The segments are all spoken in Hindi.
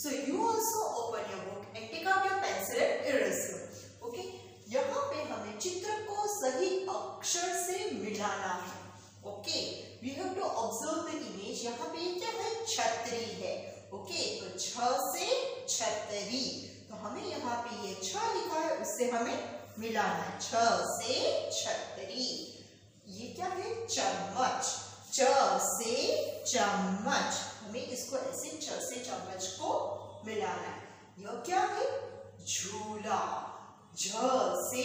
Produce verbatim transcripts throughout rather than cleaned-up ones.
So you also open your book and take out your pencil and eraser. Okay? यहाँ पे हमें चित्र को सही अक्षर से मिलाना है. Okay? We have to observe the image. यहाँ पे क्या है? छतरी है. Okay? तो छ से छतरी. तो हमें यहाँ पे ये छ लिखा है, उससे हमें मिलाना है. छ से छतरी. ये क्या है? चम्मच. च से चम्मच. हमें इसको ऐसे च से चम्मच को मिलाना है. यह क्या है? झूला. झ से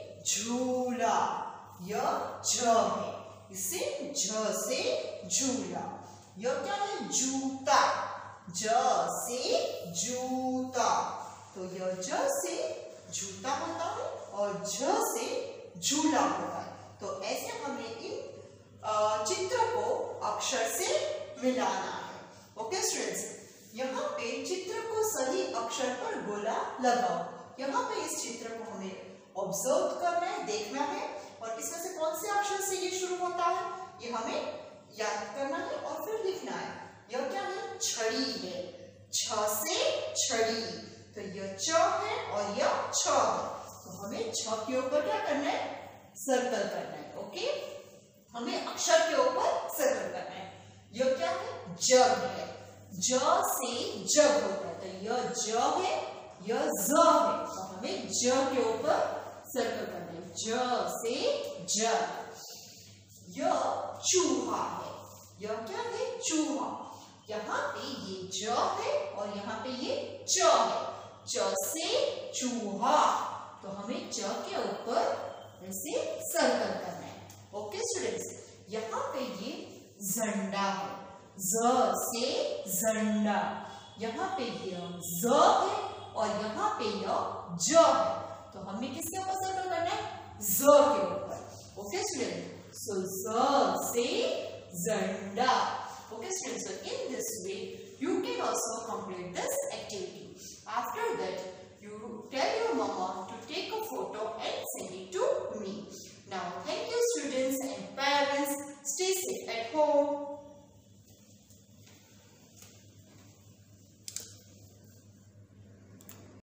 झूला. यह झ है, इसे झ से झूला. यह क्या है? जूता. ज से जूता. तो यह ज से जूता होता है और झ से झूला होता है. तो ऐसे हमें इन चित्र को अक्षर से मिलाना है. ओके स्टूडेंट्स, यहाँ पे चित्र को सही अक्षर पर गोला लगाओ. यहाँ पे इस चित्र को हमें ऑब्जर्व करना है, देखना है और इसमें से कौन से अक्षर से ये शुरू होता है ये हमें याद करना है और फिर लिखना है. यह क्या है? छड़ी है. छ से छड़ी. तो यह च है और यह छ है. तो हमें छ के ऊपर क्या करना है? सर्कल करना है. ओके, हमें अक्षर के ऊपर सर्कल करना है. यह क्या है? जग है. ज से जग होता है. तो यह ज है, यह ज है. तो हमें ज के ऊपर सर्कल करना है. ज से जग. यह चूहा है. यह क्या है? चूहा. यहाँ पे ये ज है और यहाँ पे ये च है. च से चूहा. तो हमें च के ऊपर ऐसे सर्कल करना है. ओके स्टूडेंट्स, यहाँ पे ये झंडा है. ज से झंडा. यहाँ पे यह ज है और यहाँ पे यह ज है. तो हमें किसके ऊपर सर्कल करना है? ज के ऊपर. ओके स्टूडेंट, सो ज से झंडा. Okay students, so in this way you can also complete this activity. After that you tell your mama to take a photo